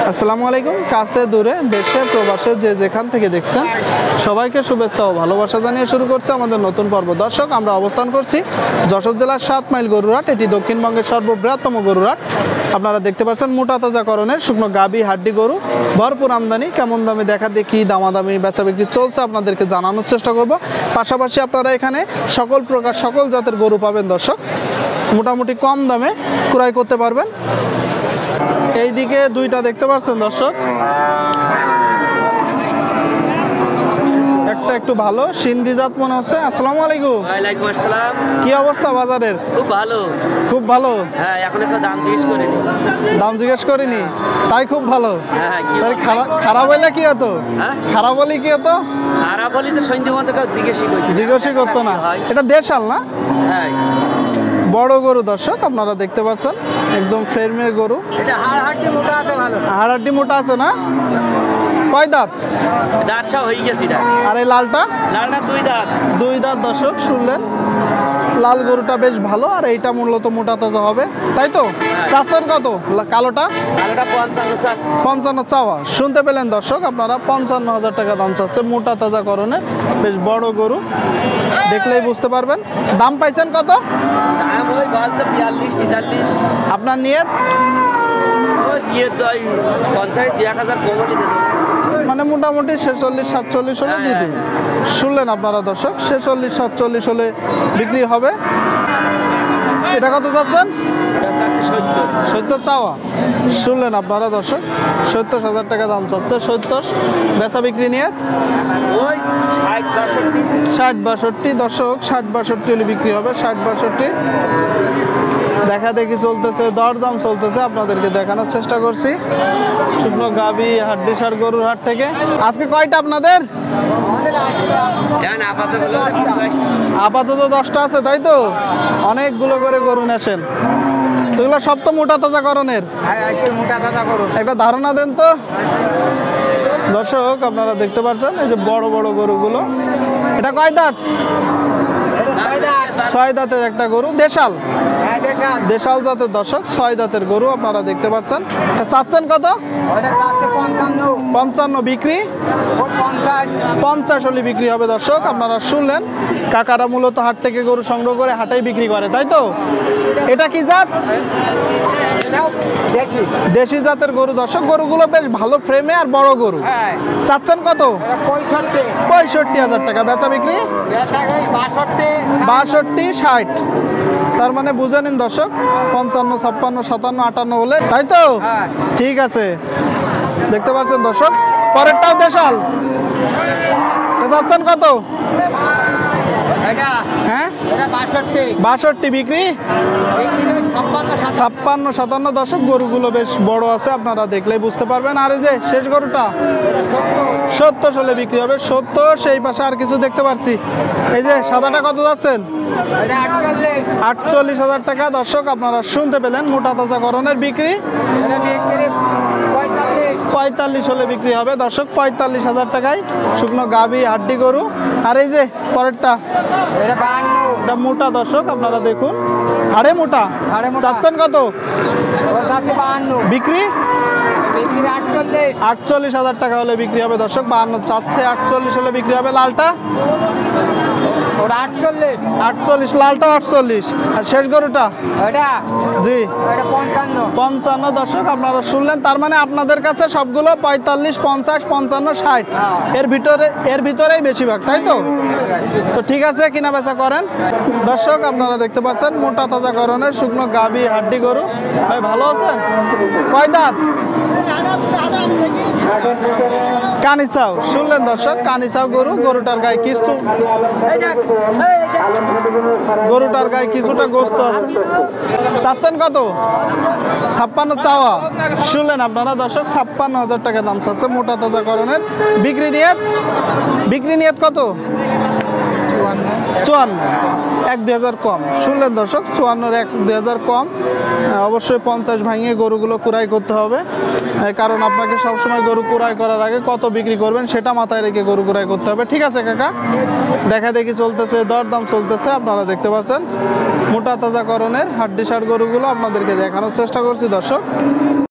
আসসালামু আলাইকুম। কাছে দূরে দেশে প্রবাসে যে যেখান থেকে দেখছেন সবাইকে শুভেচ্ছা ও ভালোবাসা জানিয়ে শুরু করছে আমাদের নতুন পর্ব। দর্শক, আমরা অবস্থান করছি যশোর জেলার 7 মাইল গরুরহাট। এটি দক্ষিণবঙ্গের সর্ববৃহত্তম গরুরহাট। আপনারা দেখতে পাচ্ছেন মোটা তাজাকরণের শুকনো গাবি হাড্ডি গরু, ভরপুর আমদানি। কেমন দামে দেখা দেখি দামাদামি বেচা বিক্রি চলছে আপনাদেরকে জানানোর চেষ্টা করব। পাশাপাশি আপনারা এখানে সকল প্রকার সকল জাতের গরু পাবেন। দর্শক, মোটামুটি কম দামে ক্রয় করতে পারবেন। এইদিকে দুইটা দেখতে পাচ্ছেন দর্শক, একটা একটু ভালো সিন্ধি জাত মনে হচ্ছে। আসসালামু আলাইকুম। ওয়ালাইকুম আসসালাম। কি অবস্থা বাজারের? খুব ভালো। খুব ভালো? হ্যাঁ, এখন একটা দাম জিজ্ঞেস করিনি। দাম জিজ্ঞেস করিনি, তাই খুব ভালো। হ্যাঁ, তাই খারাপ হইলে কি হতো? হ্যাঁ, খারাপ হলে কি হতো? খারাপ বলি তো সন্ধ্যে মতো জিজ্ঞেসই করতো না। এটা দেশাল না? হ্যাঁ, বড় গরু দর্শক, আপনারা দেখতে পাচ্ছেন একদম ফ্রেমের গরু। এটা হাড় মোটা আছে, ভালো হাড়াড্ডি মোটা আছে না? কয় দাঁত? দাঁতটা হয়ে গেছে এটা। আর এই লালটা? লালটা দুই দাঁত দর্শক শুনলেন, লাল গরুটা বেশ ভালো। আর এইটা মূলত মোটা তাজা হবে, তাই তো? চাচ্ছেন কত কালোটা? 55 চাওয়া। শুনতে পেলেন দর্শক, আপনারা 55,000 টাকা দাম চাচ্ছে মোটা তাজা করণের বেশ বড় গরু। দেখলেই বুঝতে পারবেন। দাম পাইছেন কত? আপনার নিয়ত? মানে মোটামুটি 46-47 হলে দিয়ে দিবেন। শুনলেন আপনারা দর্শক, 46-47 হলে বিক্রি হবে। এটা কত চাচ্ছেন? 70 চাওয়া। শুনলেন আপনারা দর্শক, 70,000 টাকা দাম চাচ্ছে। 70 বেচা বিক্রি নিয়ে 60-62 দর্শক, 60-62 হলে বিক্রি হবে। 60-62 দেখা দেখি চলতেছে, দরদাম চলতেছে, আপনাদেরকে দেখানোর চেষ্টা করছি। শুকনো গাবি হাড্ডিসার গরুর হাট থেকে। আজকে কয়টা আপনাদের? আপাতত 10টা আছে, তাই তো? অনেকগুলো করে গরু নেছেন। এগুলো সব তো মোটা তাজা করণের। একটা ধারণা দেন তো দর্শক। আপনারা দেখতে পাচ্ছেন এই যে বড় বড় গরুগুলো। এটা কয় দাঁত? 6 দাঁতের একটা গরু, দেশাল। দেশাল জাতের দর্শক, 6 দাঁতের গরু আপনারা দেখতে পাচ্ছেন। চাচ্ছেন কত? 55 বিক্রি। 50 হলে বিক্রি হবে দর্শক। আপনারা শুনলেন, কাকারা মূলত হাট থেকে গরু সংগ্রহ করে হাটেই বিক্রি করে, তাই তো? এটা কি জাত? দেশি জাতের গরু দর্শক। গরুগুলো বেশ ভালো ফ্রেমে আর বড় গরু। চাচ্ছেন কত? 65,000 টাকা। বেচা বিক্রি 62-60। তার মানে বুঝে নিন দর্শক, 55, 56, 57, 58 হলে, তাই তো? ঠিক আছে, দেখতে পাচ্ছেন দর্শক। পরেরটাও দেশাল। চাচ্ছেন কত? হ্যাঁ, 62 বিক্রি। 56-57 দর্শক। গরুগুলো বেশ বড় আছে, আপনারা দেখলেই বুঝতে পারবেন। আর এই যে শেষ গরুটা 70 হলে বিক্রি হবে। 70। সেই পাশে আর কিছু দেখতে পাচ্ছি। এই যে সাদাটা কত যাচ্ছেন? 48,000 টাকা দর্শক। আপনারা শুনতে পেলেন, মোটা তাজা করণের বিক্রি 45 হলে বিক্রি হবে দর্শক। 45,000 টাকায় শুকনো গাবি হাড্ডি গরু। আর এই যে পরেরটা, এটা মোটা দর্শক, আপনারা দেখুন, হাড়ে মোটা। চাচ্ছেন কত? বিক্রি 48,000 টাকা হলে বিক্রি হবে দর্শক। 52 চাচ্ছে, 48 হলে বিক্রি হবে। লালটা 48, লালটা 48। আর শেষ গরুটা? জি 55 দর্শক। আপনারা শুনলেন, তার মানে আপনাদের কাছে সবগুলো 45, 50, 55, 60 এর ভিতরেই বেশিরভাগ, তাই তো? তো ঠিক আছে, কিনা বেচা করেন দর্শক। আপনারা দেখতে পাচ্ছেন মোটা তাজা করণের শুকনো গাবি হাড্ডি গরু। ভাই ভালো আছেন? কয় দাঁত? কানিসাও। শুনলেন দর্শক, কানিসাও গরু। গরুটার গায়ে কিছুটা গোস্ত আছে। চাচ্ছেন কত? 56 চাওয়া। শুনলেন আপনারা দর্শক, 56,000 টাকা দাম চাচ্ছে মোটা তাজা করণের। বিক্রি নিয়ত কত? 54। 1-2 কম। শুনলেন দর্শক, 54 1-2 কম। অবশ্যই 50 ভাঙিয়ে গরুগুলো কুড়াই করতে হবে, কারণ আপনাকে সবসময় গরু কুড়াই করার আগে কত বিক্রি করবেন সেটা মাথায় রেখে গরু কুড়াই করতে হবে। ঠিক আছে কাকা, দেখা দেখি চলতেছে, দরদাম চলতেছে। আপনারা দেখতে পাচ্ছেন মোটা তাজা করণের হাড্ডিসার গরুগুলো আপনাদেরকে দেখানোর চেষ্টা করছি দর্শক।